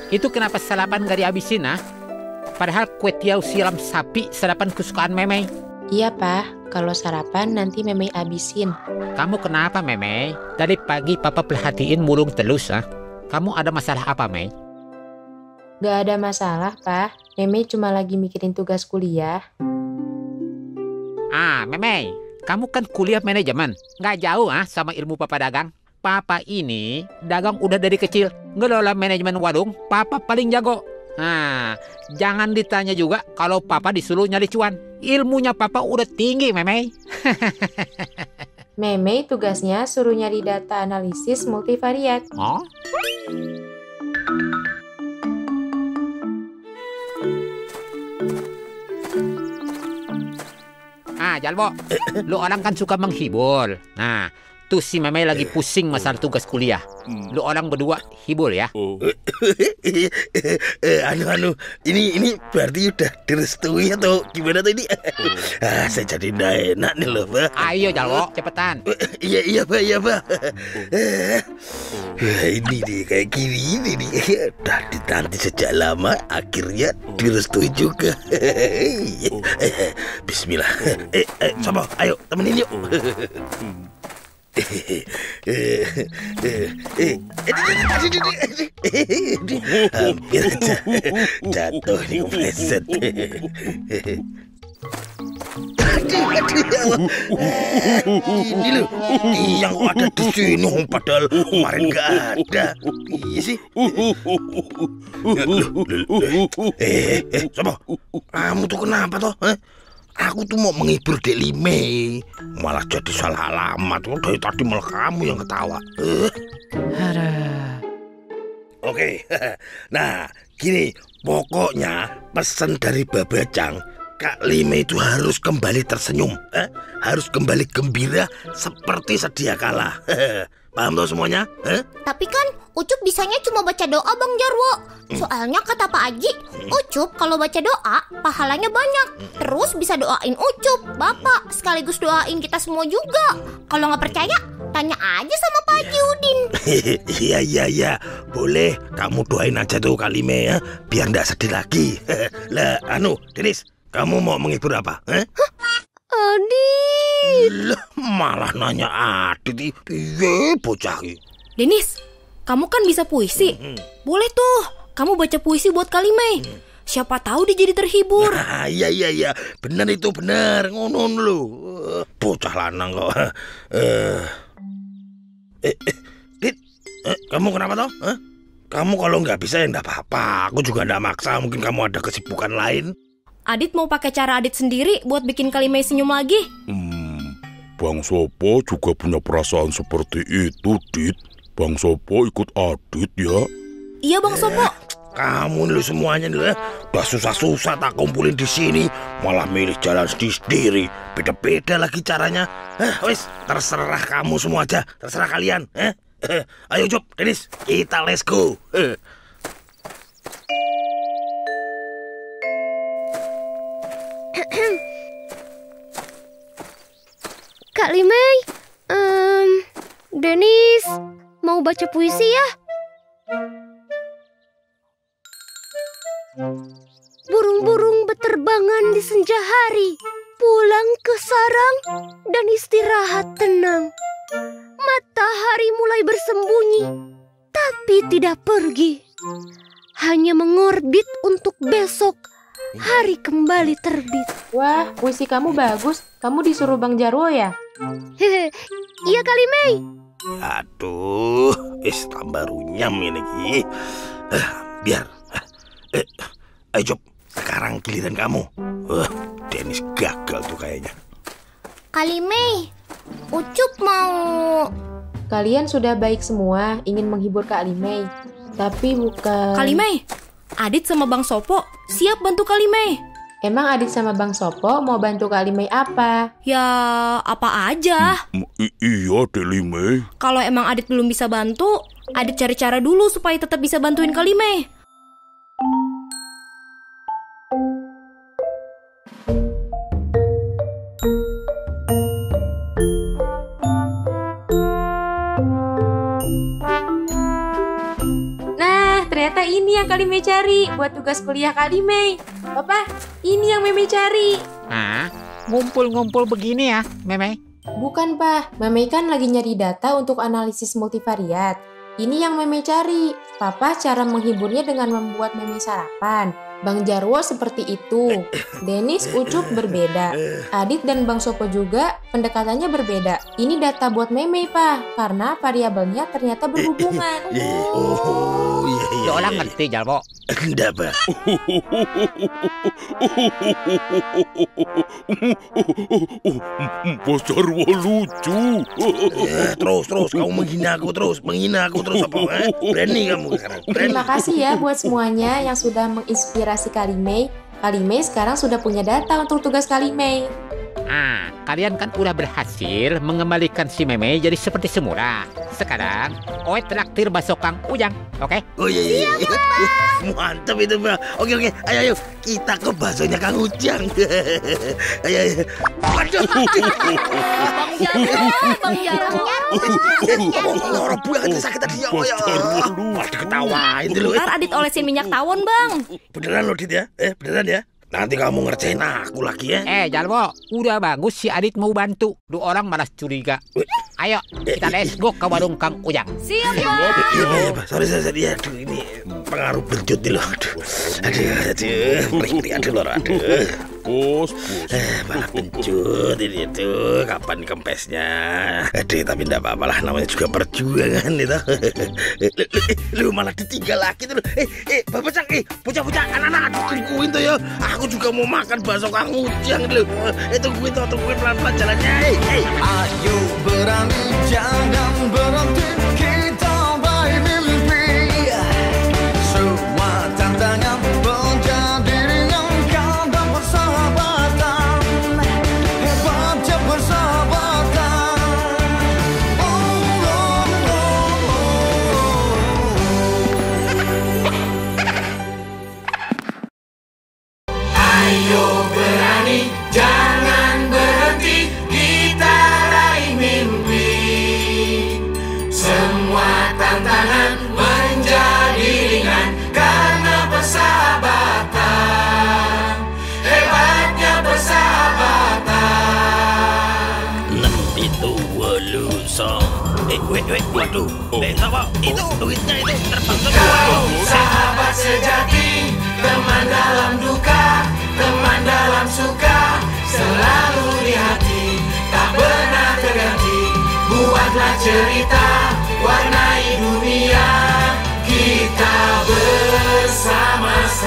Itu kenapa sarapan gak dihabisin, ah? Padahal kue tiaw siram sapi sarapan kesukaan Memei. Iya, Pak. Kalau sarapan nanti Memei abisin. Kamu kenapa, Memei? Dari pagi Papa perhatiin mulung terus, ah. Kamu ada masalah apa, Mei? Gak ada masalah, Pak. Memei cuma lagi mikirin tugas kuliah. Ah, Memei, kamu kan kuliah manajemen. Gak jauh, ah, sama ilmu Papa dagang. Papa ini dagang udah dari kecil. Ngelola manajemen warung, Papa paling jago. Nah, jangan ditanya juga kalau Papa disuruh nyari cuan. Ilmunya Papa udah tinggi, Memei. Memei tugasnya suruh nyari data analisis multivariat. Oh? Ah, Jalbo, lu orang kan suka menghibur. Nah, tuh si Memei lagi pusing masalah tugas kuliah. Lu orang berdua hibur ya. Ini berarti udah direstui atau gimana tadi? Saya jadi nggak enak nih loh, Pak. Ayo Jalbo, cepetan. Iya, Pak. Ini nih kayak gini ini nih. Udah dinanti sejak lama, akhirnya direstui juga. Bismillah. Coba, ayo temenin yuk. Hampir aja jatuh nih kepleset. Aduh, ya Allah. Ini loh, yang kok ada di sini, padahal kemarin nggak ada. Iya sih. Coba, kamu tuh kenapa toh? Aku tuh mau menghibur Dek Limei, malah jadi salah alamat. Dari tadi malah kamu yang ketawa. Oke, nah gini, pokoknya pesan dari Babajang, Kak Limei itu harus kembali tersenyum, harus kembali gembira seperti sedia kala. Paham tuh semuanya? Tapi kan Ucup bisanya cuma baca doa, Bang Jarwo. Soalnya kata Pak Haji, Ucup kalau baca doa pahalanya banyak. Terus bisa doain Ucup, Bapak, sekaligus doain kita semua juga. Kalau nggak percaya, tanya aja sama Pak Haji Udin. Iya, boleh. Kamu doain aja tuh Kak Limei ya, biar nggak sedih lagi. Lah, Denis, kamu mau menghibur apa? Adit. Lah, malah nanya Adit. Iya, bocah. Denis, kamu kan bisa puisi. Boleh tuh, kamu baca puisi buat Kak Limei. Siapa tahu dia jadi terhibur. Nah, iya, benar itu benar. Ngono lu. Bocah lanang kok. Dit, kamu kenapa toh? Kamu kalau nggak bisa ya nggak apa-apa. Aku juga nggak maksa. Mungkin kamu ada kesibukan lain. Adit mau pakai cara Adit sendiri buat bikin Kak Limei senyum lagi. Bang Sopo juga punya perasaan seperti itu, Dit. Bang Sopo ikut Adit ya. Iya, Bang Sopo. Kamu nih semuanya nih, udah susah-susah tak kumpulin di sini, malah milih jalan sendiri. Beda-beda lagi caranya. Wes, terserah kamu semua aja, terserah kalian. Ayo Job, Denis, kita let's go. Kak Limei, Denis, mau baca puisi ya? Burung-burung beterbangan di senja hari, pulang ke sarang dan istirahat tenang. Matahari mulai bersembunyi, tapi tidak pergi. Hanya mengorbit untuk besok hari kembali terbit. Wah, puisi kamu bagus. Kamu disuruh Bang Jarwo ya? Iya Kak Limei. Aduh, tambah runyam ini. Biar. Ayo Job, sekarang giliran kamu. Denis gagal tuh kayaknya. Kak Limei, Ucup mau... Kalian sudah baik semua, ingin menghibur Kak Limei. Tapi bukan... Kak Limei, Adit sama Bang Sopo siap bantu Kak Limei. Emang Adit sama Bang Sopo mau bantu Kak Limei apa? Ya, apa aja. Iya, Dek Limei. Kalau emang Adit belum bisa bantu, Adit cari cara dulu supaya tetap bisa bantuin Kak Limei. Ternyata ini yang Kak Limei cari buat tugas kuliah Kak Limei. Papa, ini yang Meme cari. Ah, ngumpul-ngumpul begini ya, Meme? Bukan, Pak. Meme kan lagi nyari data untuk analisis multivariat. Ini yang Meme cari. Papa cara menghiburnya dengan membuat Meme sarapan. Bang Jarwo seperti itu. Denis, Ucup berbeda. Adit dan Bang Sopo juga pendekatannya berbeda. Ini data buat Meme, Pak. Karena variabelnya ternyata berhubungan. Oh, iya. Ya orang ngerti, Jalwo. Enggak, Pak. Bos Jarwo lucu. Terus kamu menghina aku terus apa? Berani kamu sekarang. Terima kasih ya buat semuanya yang sudah menginspirasi Kak Limei. Kak Limei sekarang sudah punya data untuk tugas Kak Limei. Ah, kalian kan udah berhasil mengembalikan si Meme jadi seperti semula. Sekarang, Oe traktir bakso Kang Ujang, oke? Oh iya. Mantap itu, Pak. Oke. Ayo kita ke baksonya Kang Ujang. Ayo. Waduh. Bang Jarwo. Orang buang sakit tadi ya. Waduh, ketawain dulu. Ntar Adit olesin minyak tawon, Bang. Beneran loh, Dit ya? Beneran ya? Nanti kamu ngerjain aku lagi ya. Jalwo, udah bagus si Adit mau bantu. Dua orang malas curiga. Ayo, kita let's go ke warung Kang Ujang. Siap, Bang. Iya, Pak. Sorry. Aduh, ini pengaruh bencut nih loh. Aduh. Bos. Malah bencut ini tuh. Kapan kempesnya? Aduh, tapi enggak apa-apa lah. Namanya juga perjuangan itu. Lu malah ditinggal lagi tuh. Bapak Cang, bocah-bocah anak-anak tungguin tuh ya. Aku juga mau makan bakso Kang Ujang dulu. Tungguin pelan-pelan jalannya. Ayo berani, jangan berhenti, kita baik mimpi. Semua tantangan menjadi ringan karena persahabatan. Hebatnya persahabatan. Ayo berani, jangan berhenti, kita raih mimpi. Semua tantangan menjadi ringan karena persahabatan. Hebatnya persahabatan. Itu walusa. Waduh. Apa? Itu duitnya itu terbang semua. Kau sahabat sejati, teman dalam duka, teman dalam suka, selalu di hati, tak pernah terganti. Buatlah cerita, warnai dunia, kita bersama-sama.